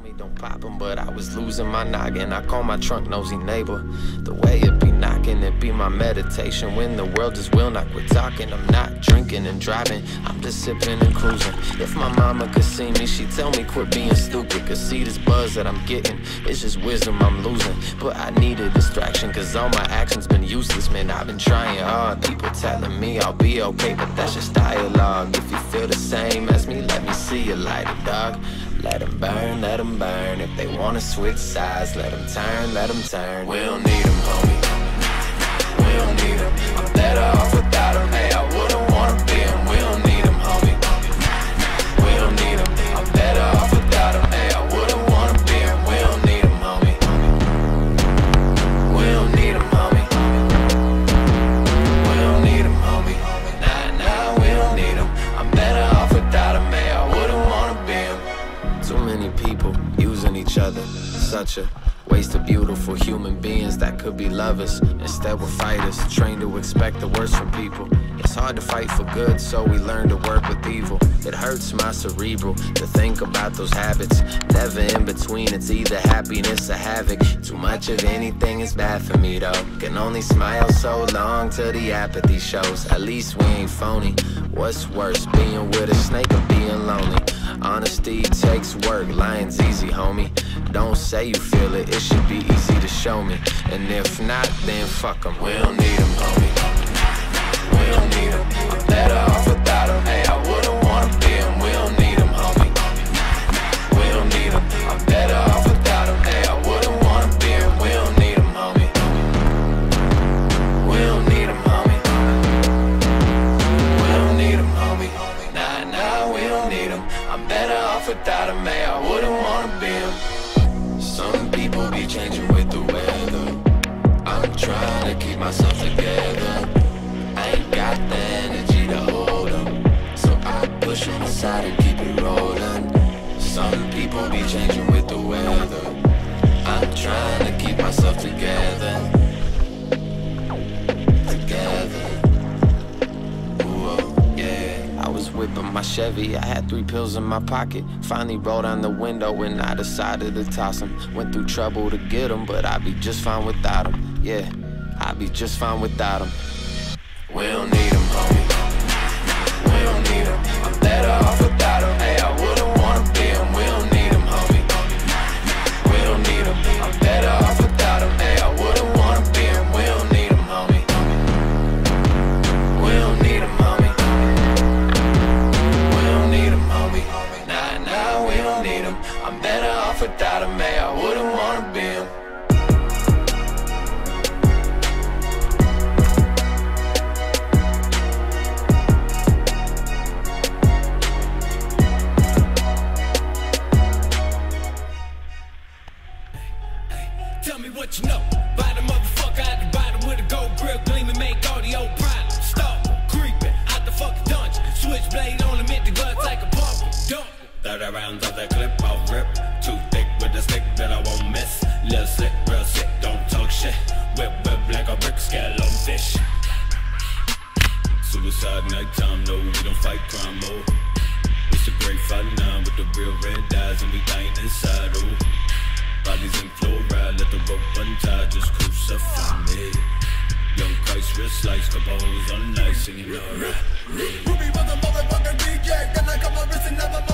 Money don't pop 'em, but I was losing my noggin. I call my trunk nosy neighbor. The way it be knocking, it be my meditation. When the world is will not quit talking. I'm not drinking and driving, I'm just sipping and cruising. If my mama could see me, she'd tell me quit being stupid. Cause see this buzz that I'm getting, it's just wisdom I'm losing. But I need a distraction, cause all my actions been useless. Man, I've been trying hard. People telling me I'll be okay, but that's just dialogue. If you feel the same as me, let me see you light it, dog. Let them burn, let them burn. If they wanna switch sides, let them turn, let them turn. We don't need them, homie. We don't need them. I'm better off without them. Hey, I wouldn't wanna be them. We don't need them, homie. We don't need them. I'm better off without them. Hey, I wouldn't wanna be them. We don't need them, homie. We don't need them, homie. We don't need them, homie. Nah, we don't need them. I'm better off without them. Hey, I wouldn't wanna be them. Too many people using each other, such a waste of beautiful human beings that could be lovers. Instead we're fighters, trained to expect the worst from people. It's hard to fight for good, so we learn to work with evil. It hurts my cerebral to think about those habits. Never in between, it's either happiness or havoc. Too much of anything is bad for me though. Can only smile so long till the apathy shows. At least we ain't phony. What's worse, being with a snake or being lonely? Honesty takes work, lying's easy, homie. Don't say you feel it, it should be easy to show me. And if not, then fuck 'em. We don't need 'em, homie. We don't need 'em. I'm better off without 'em. Hey, I wouldn't wanna be 'em. We don't need 'em, homie. We don't need 'em. I'm better off without 'em. Hey, I wouldn't wanna be 'em. We don't need 'em, homie. We don't need 'em, homie. We don't need 'em, homie. Nah, we don't need 'em. I'm better off without 'em. Hey, I wouldn't wanna be 'em. Some people be changing with the weather. I'm trying to keep myself together. I ain't got the energy to hold 'em, so I push 'em aside and keep it rolling. Some people be changing with the weather. I'm trying to keep myself together. I was whipping my Chevy, I had 3 pills in my pocket. Finally rolled down the window and I decided to toss them. Went through trouble to get them, but I'd be just fine without them. Yeah, I'd be just fine without them. We don't need them, homie. We don't need them. I'm better off without them. Hey, I wouldn't wanna be them. We don't need them, homie. We don't need them. I'm better off without them. Hey, I wouldn't wanna be them. We don't need them, homie. We don't need them, homie. Nah, we don't need 'em. I'm better off without 'em. Hey, I wouldn't wanna be 'em. Tell me what you know about the motherfucker at the bottom with a gold grill gleaming, make all the old problems stop creeping out the fucking dungeon. Switchblade on him, hit the guts like a pumpkin. Dump 30 rounds of that clip, I'll rip. Too thick with the stick that I won't miss. Little slick, real sick, don't talk shit. Whip like a brick, scale on fish. Suicide nighttime, no, we don't fight crime, oh. It's a great fight now with the real red eyes and we dying inside, oh. Bodies in fluoride, let the rope untie, just crucify me. Young Christ, real slice, couple hoes on nice, and you know, right? Ruby was a motherfucking DJ, then I got my wrist and never